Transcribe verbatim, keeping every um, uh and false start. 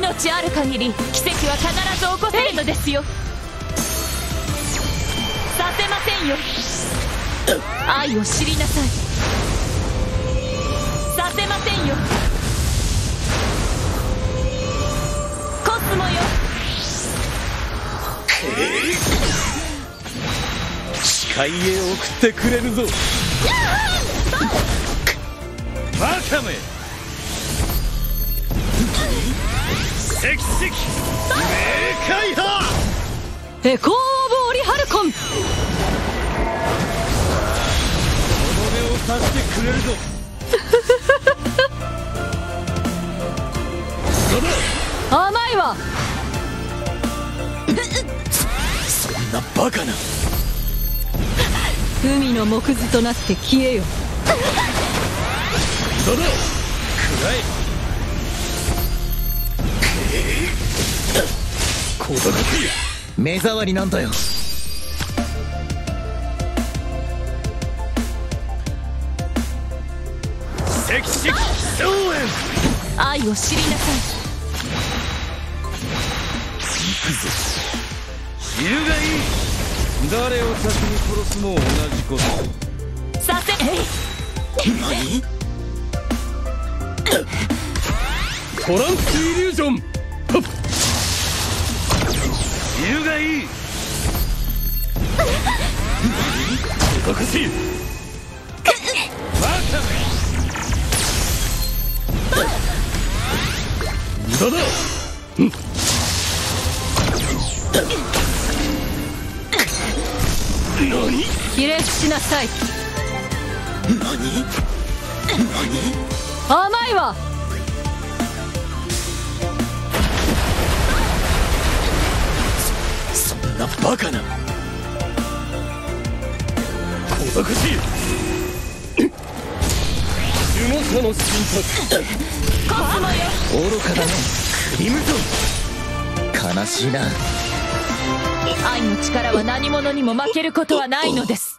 命ある限り奇跡は必ず起こせるのですよ。させませんよ。愛を知りなさい。させませんよ。コスモよ。 誓いへ送ってくれるぞ。バカめ。石石冥界派エコー・オブ・オリハルコン。 とどめを刺してくれるぞ。 甘いわ。 そんなバカな。 海の木図となって消えよ。 どうだ、くらえ。小高目障りなんだよ。赤色荘園。 愛を知りなさい。 行くぞ。昼がいい。誰を先に殺すも同じこと。 させ何？トランスイリュージョン。昼がいい。おかしい。バカめ。無駄だ。何？ ひれ伏しなさい。 何？何？ 甘いわ。 そんなバカな。小賢しい。呪文者の心拍。 コスモよ。 愚かだね。クリムゾン。悲しいな。 愛の力は何者にも負けることはないのです。